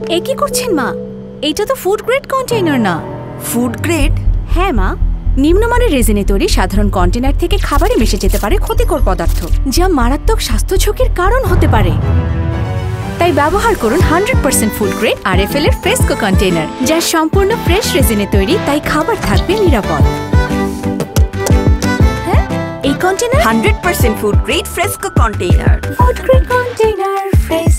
এ কি করছেন মা? এটা তো ফুড গ্রেড কন্টেইনার না। Food grade? হ্যাঁ মা, নিম্নমানের রেজিনে তৈরি সাধারণ কন্টেইনার থেকে খাবারে মিশে যেতে পারে ক্ষতিকর পদার্থ, যা মারাত্মক স্বাস্থ্য ঝুঁকির কারণ হতে পারে। তাই ব্যবহার করুন 100% ফুড গ্রেড RFL এর ফ্রেস্কো কন্টেইনার, যা সম্পূর্ণ ফ্রেশ রেজিনে তৈরি, তাই খাবার থাকবে নিরাপদ। হ্যাঁ, এই container 100% food grade fresco container. Food grade container fresh.